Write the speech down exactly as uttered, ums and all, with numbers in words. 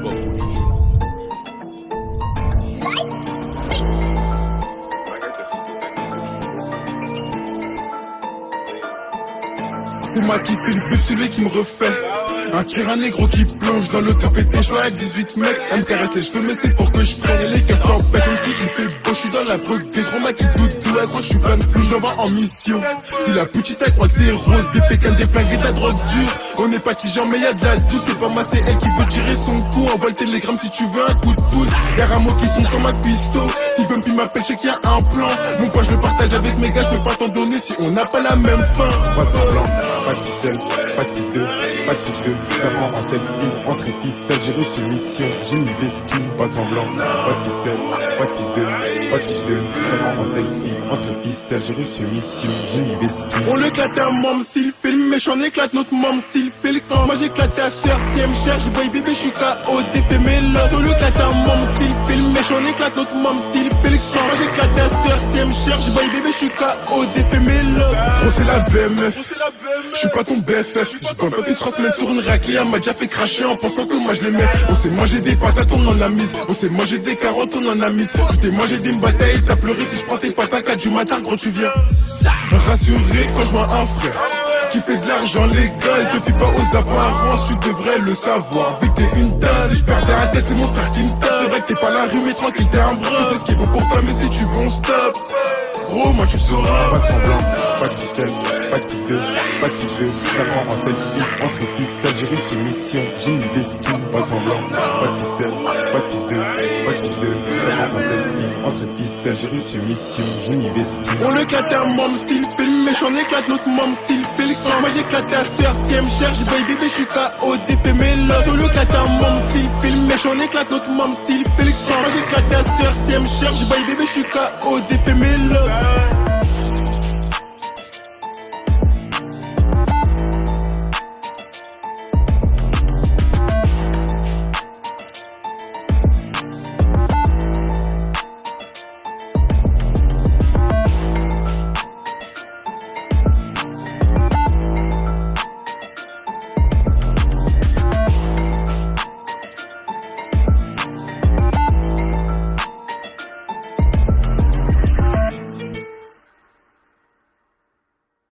C'est moi qui fais le bif, celui qui me refait. Un tyran négro qui plonge dans le top et tes choix à dix-huit mecs. Elle me caresse les cheveux mais c'est pour que je freine. Et les keufs tempête comme si il fait beau, je suis dans la brute. Des Roma qui doutent tout, elle croit que je suis plein de flou, je l'envoie en mission. Si la petite elle croit que c'est rose, des pécanes, des flingues et de la drogue dure. On n'est pas tigeant mais y'a de la douce, c'est pas moi c'est elle qui veut tirer son coup. Envoie le télégramme si tu veux un coup de pouce. Y'a Rameau qui tombe comme un cuistot. Si Bumpy m'appelle, je sais qu'il y a un plan. Mon poids je le partage avec mes gars, je peux pas t'en donner si on n'a pas la même fin. Pas de semblant, pas de ficelle, pas de fils de, pas de fils de. Vraiment en selfie, en striptease, seul j'ai reçu mission. J'ai mis des skins, pas de semblant, pas de ficelle, pas de fils de, pas de fils de. Vraiment en selfie, en striptease, seul j'ai reçu mission. J'ai mis des skins. On l'éclate un mom s'il filme, mais j'en éclate notre mom s'il fait le camp. Moi j'éclate ta soeur si elle me cherche, boy bébé je suis K O défait mes love. On l'éclate un mom s'il filme, mais j'en éclate notre mom s'il fait le camp. Moi j'éclate ta soeur si elle me cherche, boy bébé je suis K O défait mes love. Gros c'est la B M F, je suis pas ton B F F. Je prends pas tes trois semaines sur une raclée, elle m'a déjà fait cracher en pensant que moi je l'aimais. On s'est mangé des patates, on en a mise. On s'est mangé des carottes, on en a mise. Tu t'es mangé des batailles, t'as pleuré si je prends tes patates à quatre du matin, gros tu viens. Rassuré quand je vois un frère qui fait de l'argent légal, te fie pas aux apparences, tu devrais le savoir. Vu que t'es une tasse, si je perds la tête, c'est mon frère qui me tape. C'est vrai que t'es pas la rue, mais tranquille, t'es un brun. Tu sais ce qui est bon pour toi, mais si tu veux, on stop. Gros, moi tu le sauras. Pas de semblant, pas de ficelle, pas de fils de, pas de fils de. Vraiment en selfie, en striptease, seul j'ai reçu mission. J'ai mis des skins, pas de semblant, pas de ficelle, pas de fils de, pas de fils de. Vraiment en selfie, en striptease, seul j'ai reçu mission. J'ai mis des skins. On l'éclate un mom s'il filme, mais j'en éclate notre mom s'il fait le camp. Moi j'éclate ta soeur si elle me cherche, boy bébé je suis K O défait mes love. On l'éclate un mom s'il filme, mais j'en éclate notre mom s'il fait le camp. Moi j'éclate ta soeur si elle me cherche, boy bébé je suis K O défait mes love.